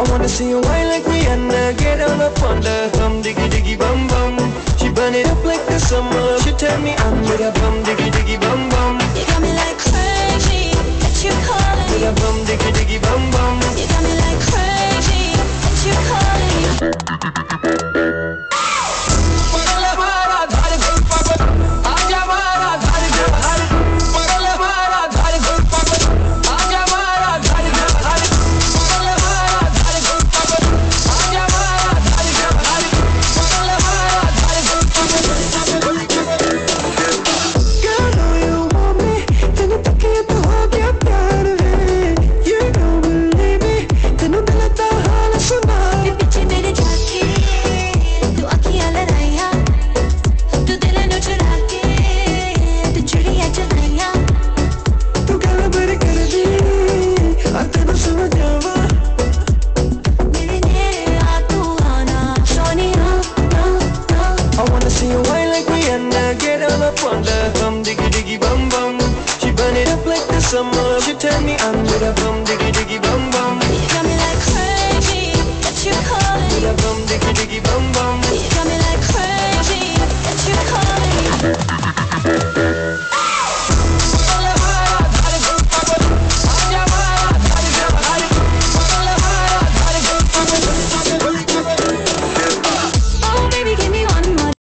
I wanna see you whine like Rihanna, get on up on the diggy diggy bum bum. She burn it up like the summer. She tell me I'm with a diggy diggy bum bum. You got me like crazy, that you calling. With a diggy diggy